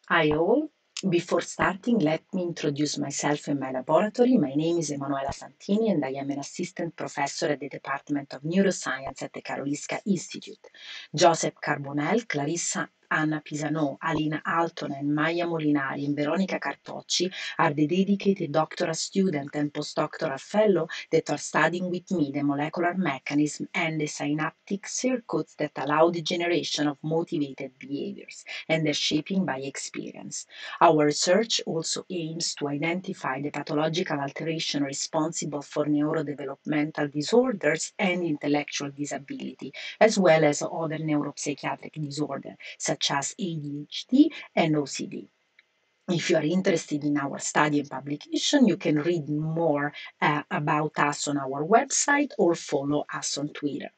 Hi all. Before starting, let me introduce myself and my laboratory. My name is Emanuela Santini and I am an assistant professor at the Department of Neuroscience at the Karolinska Institute. Joseph Carbonell, Clarissa Anna Pisano, Alina Alton and Maya Molinari and Veronica Cartocci are the dedicated doctoral student and postdoctoral fellow that are studying with me the molecular mechanism and the synaptic circuits that allow the generation of motivated behaviors and their shaping by experience. Our research also aims to identify the pathological alteration responsible for neurodevelopmental disorders and intellectual disability, as well as other neuropsychiatric disorders such as ADHD and OCD. If you are interested in our study and publication, you can read more about us on our website or follow us on Twitter.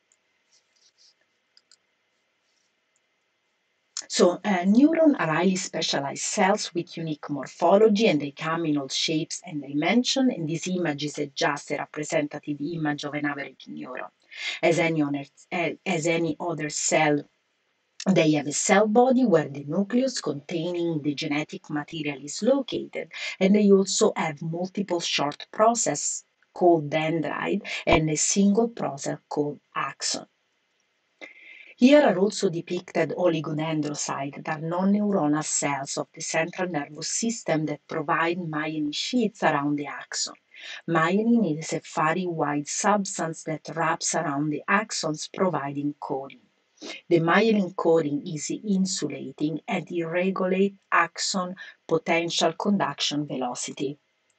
Neurons are highly specialized cells with unique morphology and they come in all shapes and dimensions. And this image is just a representative image of an average neuron. As any other cell, they have a cell body where the nucleus containing the genetic material is located, and they also have multiple short processes called dendrite and a single process called axon. Here are also depicted oligodendrocytes that are non-neuronal cells of the central nervous system that provide myelin sheaths around the axon. Myelin is a very wide substance that wraps around the axons, providing coding. The myelin coating is insulating and it regulates axon potential conduction velocity.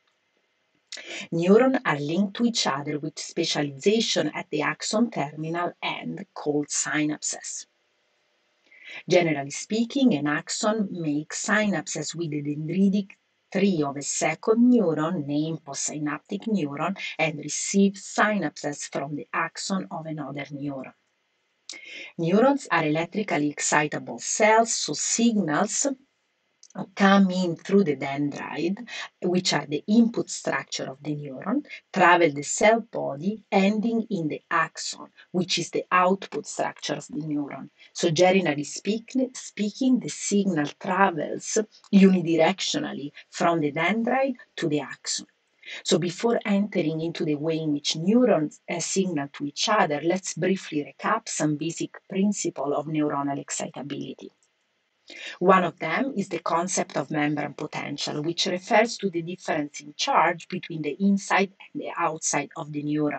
Neurons are linked to each other with specialization at the axon terminal end called synapses. Generally speaking, an axon makes synapses with the dendritic tree of a second neuron named postsynaptic neuron and receives synapses from the axon of another neuron. Neurons are electrically excitable cells, so signals come in through the dendrite, which are the input structure of the neuron, travel the cell body, ending in the axon, which is the output structure of the neuron. So generally speaking, the signal travels unidirectionally from the dendrite to the axon. So before entering into the way in which neurons signal to each other, let's briefly recap some basic principles of neuronal excitability. One of them is the concept of membrane potential, which refers to the difference in charge between the inside and the outside of the neuron.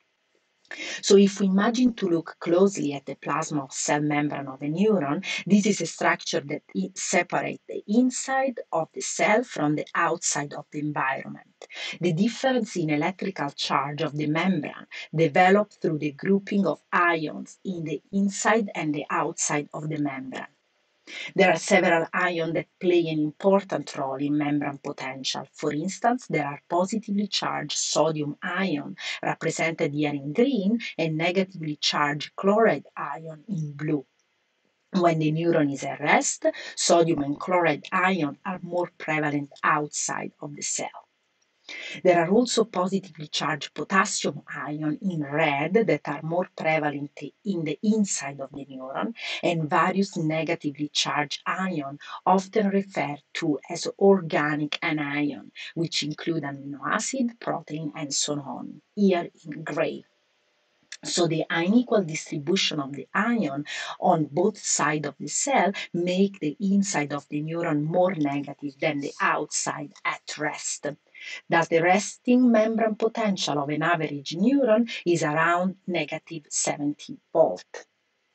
So if we imagine to look closely at the plasma cell membrane of a neuron, this is a structure that separates the inside of the cell from the outside of the environment. The difference in electrical charge of the membrane developed through the grouping of ions in the inside and the outside of the membrane. There are several ions that play an important role in membrane potential. For instance, there are positively charged sodium ion, represented here in green, and negatively charged chloride ion in blue. When the neuron is at rest, sodium and chloride ion are more prevalent outside of the cell. There are also positively charged potassium ion in red that are more prevalent in the inside of the neuron, and various negatively charged ions, often referred to as organic anion, which include amino acid, protein, and so on, here in gray. So the unequal distribution of the ion on both sides of the cell make the inside of the neuron more negative than the outside at rest. Thus, the resting membrane potential of an average neuron is around negative 70 volt.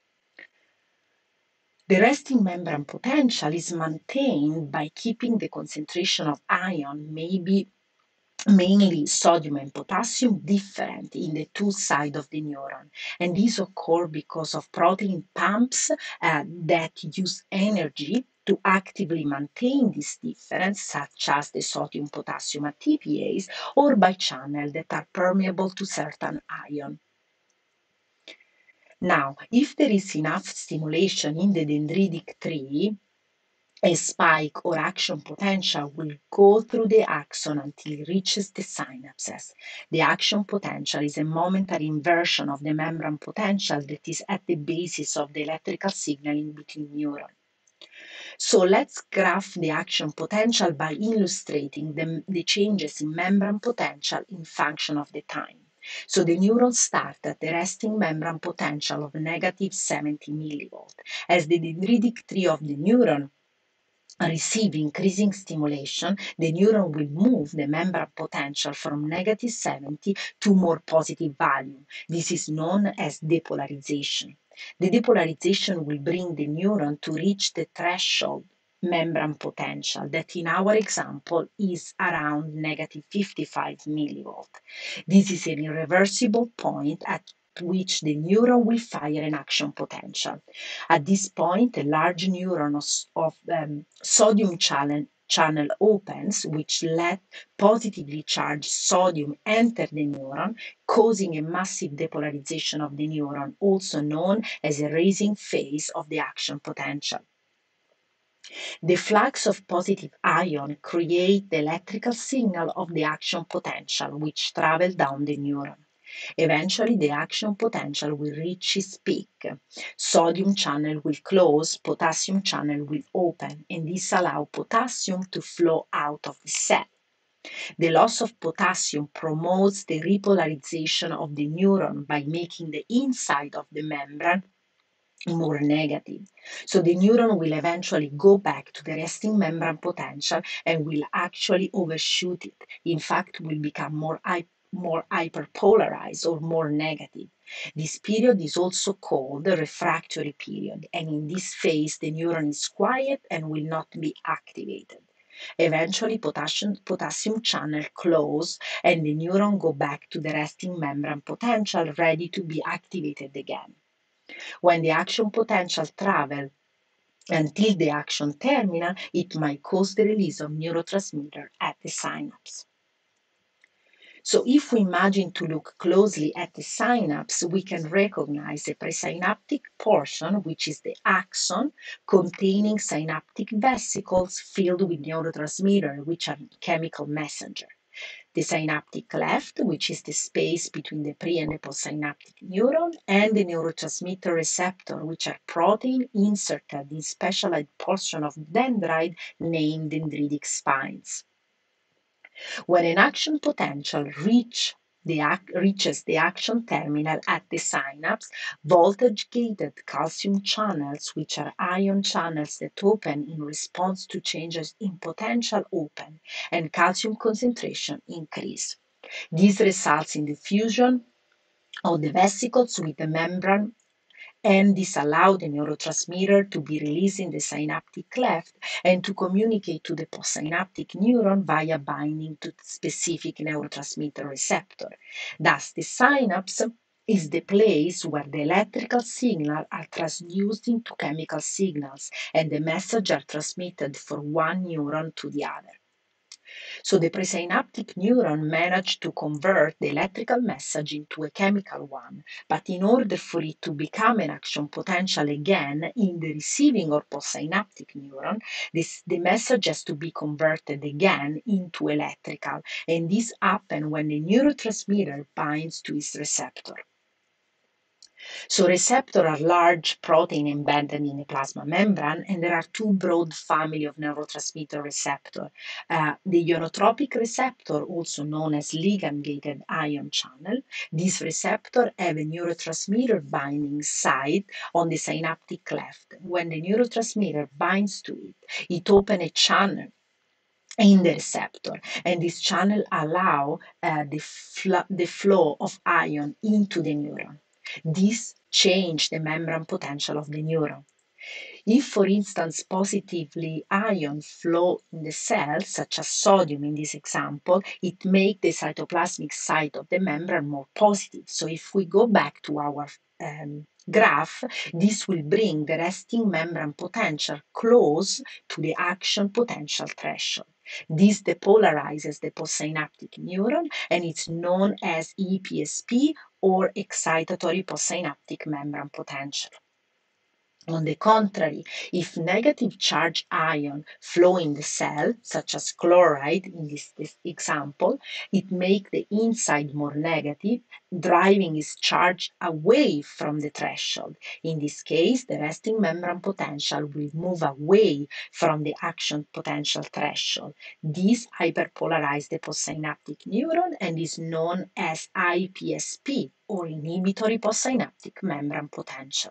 The resting membrane potential is maintained by keeping the concentration of ion, mainly sodium and potassium, different in the two sides of the neuron. And this occurs because of protein pumps that use energy to actively maintain this difference, such as the sodium-potassium ATPase, or by channels that are permeable to certain ions. Now, if there is enough stimulation in the dendritic tree, a spike or action potential will go through the axon until it reaches the synapses. The action potential is a momentary inversion of the membrane potential that is at the basis of the electrical signaling between neurons. So let's graph the action potential by illustrating the changes in membrane potential in function of the time. So the neuron starts at the resting membrane potential of negative 70 millivolt. As the dendritic tree of the neuron receive increasing stimulation, the neuron will move the membrane potential from negative 70 to more positive value. This is known as depolarization. The depolarization will bring the neuron to reach the threshold membrane potential that in our example is around negative 55 millivolt. This is an irreversible point at which the neuron will fire an action potential. At this point, a large neuron of sodium channel opens, which let positively charged sodium enter the neuron, causing a massive depolarization of the neuron, also known as a raising phase of the action potential. The flux of positive ion creates the electrical signal of the action potential, which travels down the neuron. Eventually, the action potential will reach its peak. Sodium channel will close, potassium channel will open, and this allows potassium to flow out of the cell. The loss of potassium promotes the repolarization of the neuron by making the inside of the membrane more negative. So the neuron will eventually go back to the resting membrane potential and will actually overshoot it. In fact, will become more hyperpolarized or more negative. This period is also called the refractory period, and in this phase, the neuron is quiet and will not be activated. Eventually, potassium channel close and the neuron go back to the resting membrane potential, ready to be activated again. When the action potential travels until the action terminal, it might cause the release of neurotransmitter at the synapse. So if we imagine to look closely at the synapse, we can recognize a presynaptic portion, which is the axon, containing synaptic vesicles filled with neurotransmitter, which are chemical messenger. The synaptic cleft, which is the space between the pre and the postsynaptic neuron, and the neurotransmitter receptor, which are protein inserted in specialized portion of dendrite named dendritic spines. When an action potential reaches the action terminal at the synapse, voltage-gated calcium channels, which are ion channels that open in response to changes in potential, open, and calcium concentration increase. This results in the fusion of the vesicles with the membrane, and this allows the neurotransmitter to be released in the synaptic cleft and to communicate to the postsynaptic neuron via binding to specific neurotransmitter receptor. Thus, the synapse is the place where the electrical signals are transduced into chemical signals and the messages are transmitted from one neuron to the other. So the presynaptic neuron managed to convert the electrical message into a chemical one, but in order for it to become an action potential again in the receiving or postsynaptic neuron, the message has to be converted again into electrical, and this happens when the neurotransmitter binds to its receptor. So receptors are large protein embedded in the plasma membrane, and there are two broad family of neurotransmitter receptor. The ionotropic receptor, also known as ligand-gated ion channel, this receptor have a neurotransmitter binding site on the synaptic cleft. When the neurotransmitter binds to it, it opens a channel in the receptor, and this channel allow the flow of ion into the neuron. This change the membrane potential of the neuron. If, for instance, positively ion flow in the cell, such as sodium in this example, it makes the cytoplasmic site of the membrane more positive. So if we go back to our graph, this will bring the resting membrane potential close to the action potential threshold. This depolarizes the postsynaptic neuron, and it's known as EPSP, or excitatory postsynaptic membrane potential. On the contrary, if negative charge ion flow in the cell, such as chloride in this example, it makes the inside more negative, driving its charge away from the threshold. In this case, the resting membrane potential will move away from the action potential threshold. This hyperpolarizes the postsynaptic neuron and is known as IPSP, or inhibitory postsynaptic membrane potential.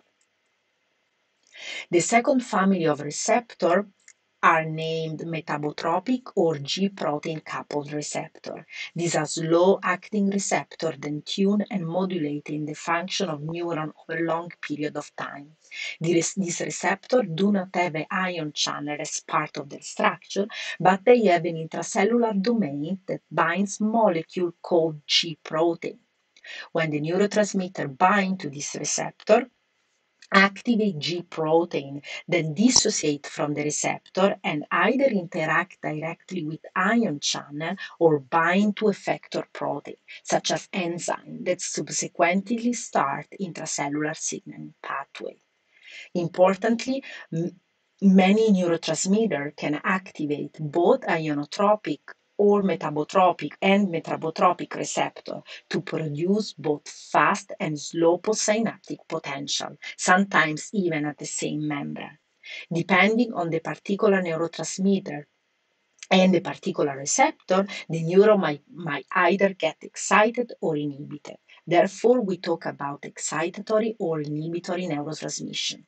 The second family of receptors are named metabotropic or G-protein coupled receptor. These are slow-acting receptors that tune and modulate in the function of neuron over a long period of time. These receptors do not have an ion channel as part of their structure, but they have an intracellular domain that binds molecule called G-protein. When the neurotransmitter binds to this receptor, activate G protein, then dissociate from the receptor and either interact directly with ion channel or bind to effector protein, such as enzyme that subsequently start intracellular signaling pathway. Importantly, many neurotransmitters can activate both ionotropic or metabotropic receptor to produce both fast and slow postsynaptic potential, sometimes even at the same membrane. Depending on the particular neurotransmitter and the particular receptor, the neuron might either get excited or inhibited. Therefore, we talk about excitatory or inhibitory neurotransmission.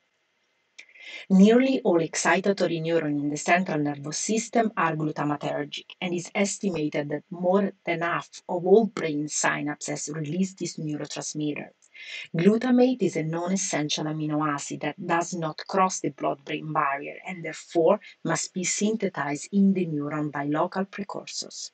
Nearly all excitatory neurons in the central nervous system are glutamatergic, and it's estimated that more than half of all brain synapses release this neurotransmitter. Glutamate is a non-essential amino acid that does not cross the blood-brain barrier and therefore must be synthesized in the neuron by local precursors.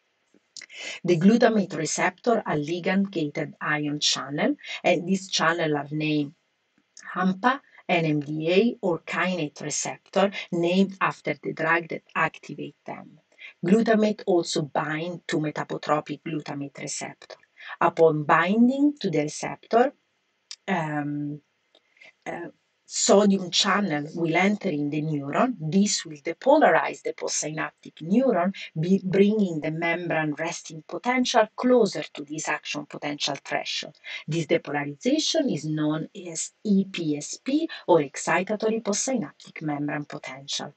The glutamate receptor are ligand-gated ion channel, and these channels are named AMPA, NMDA, or kainate receptor, named after the drug that activates them. Glutamate also binds to metabotropic glutamate receptor. Upon binding to the receptor, um, uh, sodium channel will enter in the neuron. This will depolarize the postsynaptic neuron, bringing the membrane resting potential closer to this action potential threshold. This depolarization is known as EPSP, or excitatory postsynaptic membrane potential.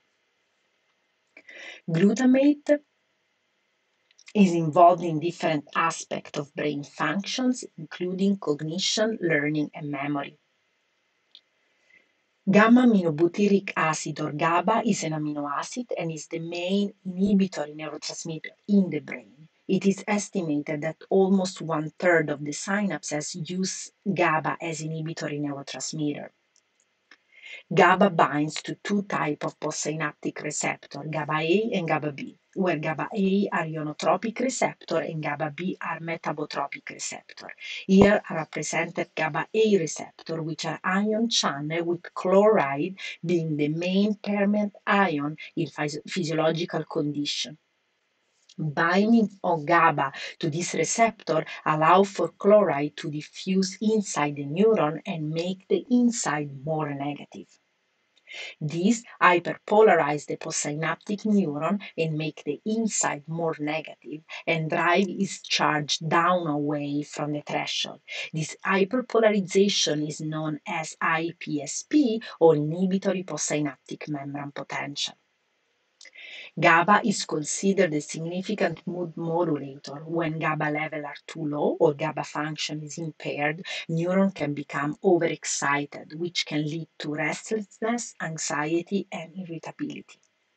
Glutamate is involved in different aspects of brain functions, including cognition, learning, and memory. Gamma-aminobutyric acid, or GABA, is an amino acid and is the main inhibitory neurotransmitter in the brain. It is estimated that almost 1/3 of the synapses use GABA as inhibitory neurotransmitter. GABA binds to two types of postsynaptic receptor, GABA-A and GABA-B, where GABA-A are ionotropic receptor and GABA-B are metabotropic receptor. Here are represented GABA-A receptor, which are ion channel with chloride being the main permeant ion in physiological condition. Binding of GABA to this receptor allows for chloride to diffuse inside the neuron and make the inside more negative. These hyperpolarize the postsynaptic neuron and make the inside more negative and drive its charge down away from the threshold. This hyperpolarization is known as IPSP, or inhibitory postsynaptic membrane potential. GABA is considered a significant mood modulator. When GABA levels are too low or GABA function is impaired, neurons can become overexcited, which can lead to restlessness, anxiety, and irritability.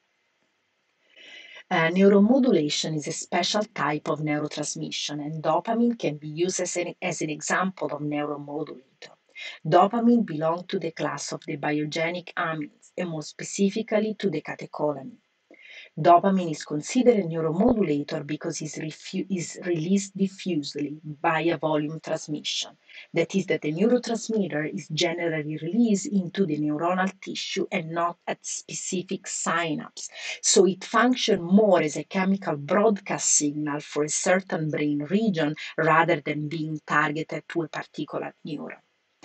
Neuromodulation is a special type of neurotransmission, and dopamine can be used as an example of neuromodulator. Dopamine belongs to the class of the biogenic amines, and more specifically to the catecholamine. Dopamine is considered a neuromodulator because it is released diffusely via volume transmission. That is, that the neurotransmitter is generally released into the neuronal tissue and not at specific synapse. So it functions more as a chemical broadcast signal for a certain brain region rather than being targeted to a particular neuron.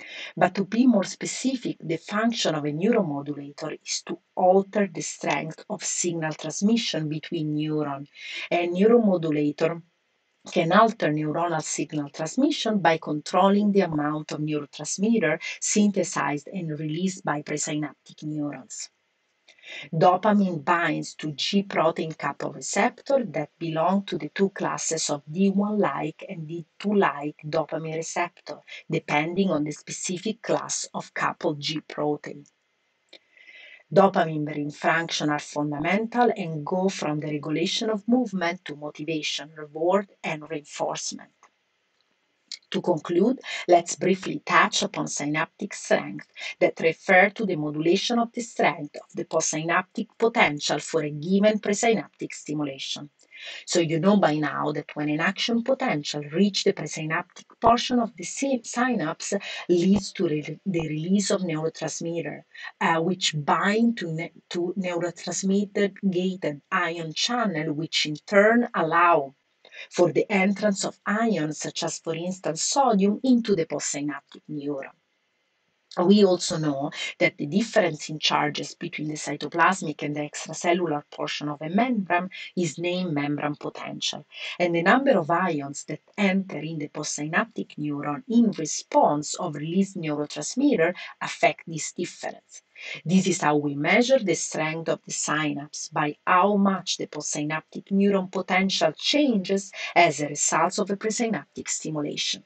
But to be more specific, the function of a neuromodulator is to alter the strength of signal transmission between neurons. A neuromodulator can alter neuronal signal transmission by controlling the amount of neurotransmitter synthesized and released by presynaptic neurons. Dopamine binds to G protein coupled receptor that belong to the two classes of D1-like and D2-like dopamine receptor, depending on the specific class of coupled G protein. Dopamine brain function are fundamental and go from the regulation of movement to motivation, reward, and reinforcement. To conclude, let's briefly touch upon synaptic strength that refer to the modulation of the strength of the postsynaptic potential for a given presynaptic stimulation. So you know by now that when an action potential reaches the presynaptic portion of the synapse leads to the release of neurotransmitter, which bind to neurotransmitter-gated ion channel, which in turn allow for the entrance of ions such as, for instance, sodium into the postsynaptic neuron. We also know that the difference in charges between the cytoplasmic and the extracellular portion of a membrane is named membrane potential, and the number of ions that enter in the postsynaptic neuron in response of released neurotransmitter affect this difference. This is how we measure the strength of the synapse, by how much the postsynaptic neuron potential changes as a result of a presynaptic stimulation.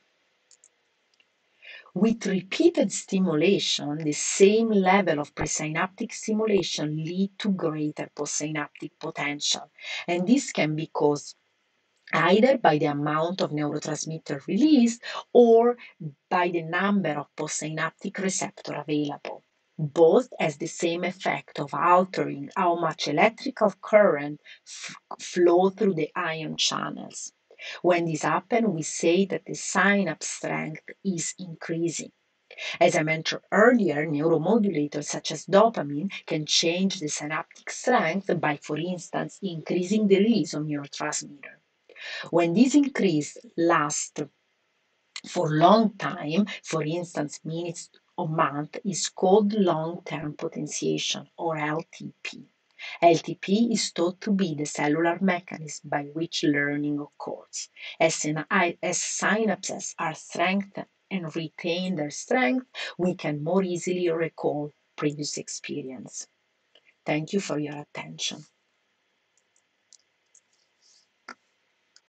With repeated stimulation, the same level of presynaptic stimulation lead to greater postsynaptic potential, and this can be caused either by the amount of neurotransmitter released or by the number of postsynaptic receptor available. Both has the same effect of altering how much electrical current flow through the ion channels. When this happens, we say that the synapse strength is increasing. As I mentioned earlier, neuromodulators such as dopamine can change the synaptic strength by, for instance, increasing the release of neurotransmitter. When this increase lasts for long time, for instance, minutes or months, is called long-term potentiation, or LTP. LTP is thought to be the cellular mechanism by which learning occurs. As synapses are strengthened and retain their strength, we can more easily recall previous experience. Thank you for your attention.